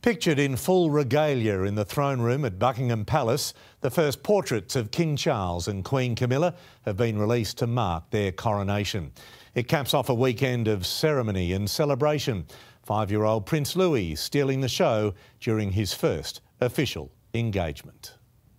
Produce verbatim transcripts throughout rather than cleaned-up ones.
Pictured in full regalia in the throne room at Buckingham Palace, the first portraits of King Charles and Queen Camilla have been released to mark their coronation. It caps off a weekend of ceremony and celebration. Five-year-old Prince Louis stealing the show during his first official engagement.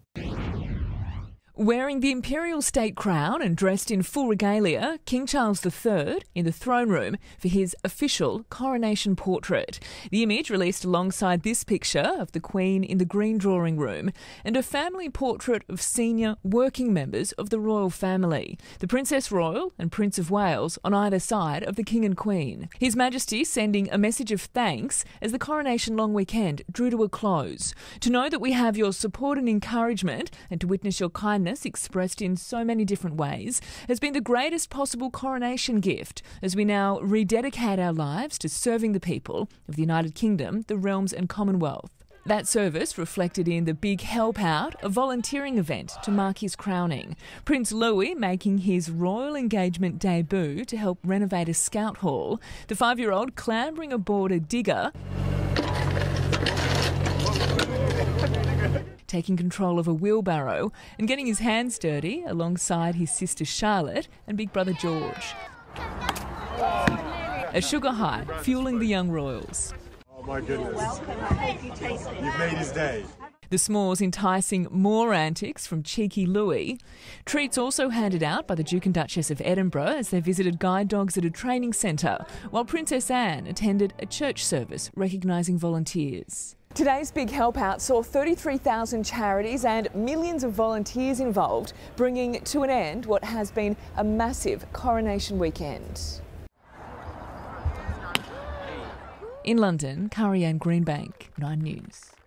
Wearing the imperial state crown and dressed in full regalia, King Charles the Third in the throne room for his official coronation portrait. The image released alongside this picture of the Queen in the green drawing room and a family portrait of senior working members of the royal family, the Princess Royal and Prince of Wales on either side of the King and Queen. His Majesty sending a message of thanks as the coronation long weekend drew to a close. To know that we have your support and encouragement and to witness your kindness expressed in so many different ways has been the greatest possible coronation gift as we now rededicate our lives to serving the people of the United Kingdom, the realms and Commonwealth. That service reflected in the Big Help Out, a volunteering event to mark his crowning. Prince Louis making his royal engagement debut to help renovate a scout hall, the five-year-old clambering aboard a digger, taking control of a wheelbarrow and getting his hands dirty alongside his sister Charlotte and big brother George. A sugar high fueling the young royals. Oh my goodness. You've made his day. The s'mores enticing more antics from cheeky Louis. Treats also handed out by the Duke and Duchess of Edinburgh as they visited guide dogs at a training centre, while Princess Anne attended a church service recognising volunteers. Today's Big Help Out saw thirty-three thousand charities and millions of volunteers involved, bringing to an end what has been a massive coronation weekend. In London, Carrie Ann Greenbank, Nine News.